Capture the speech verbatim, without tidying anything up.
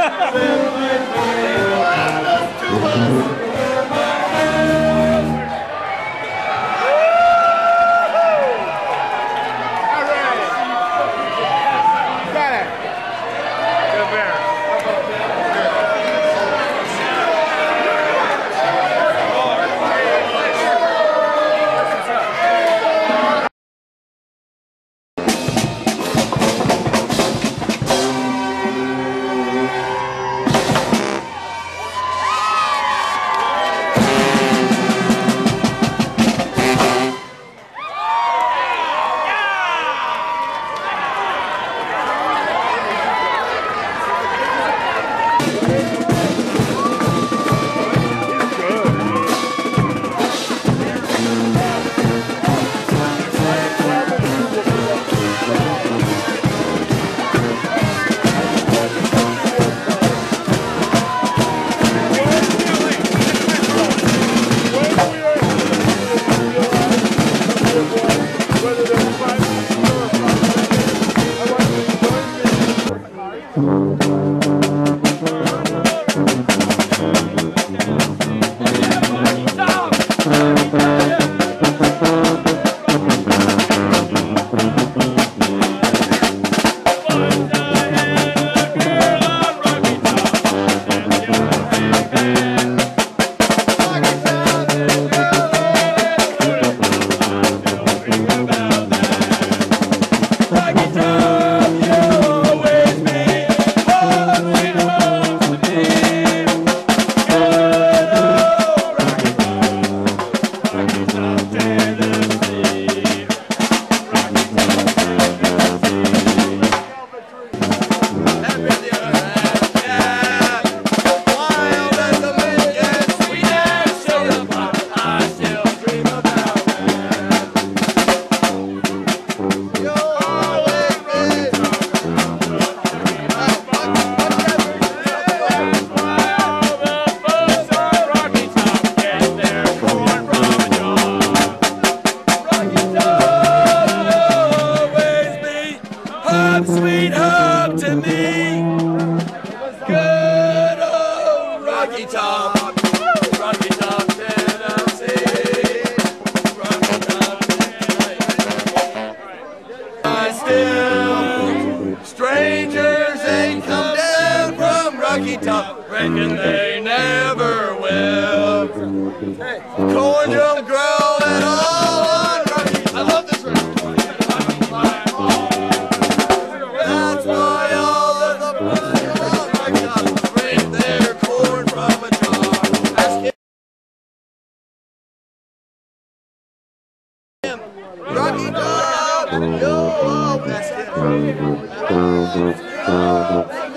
Sweet home to me. Good old Rocky Top, Rocky Top, Tennessee. Rocky Top, Tennessee. I still, strangers ain't come down from Rocky Top. Reckon they never will. Hey, corn don't grow at all on Rocky Top. I love this record. Rocky Top, yo, that's it.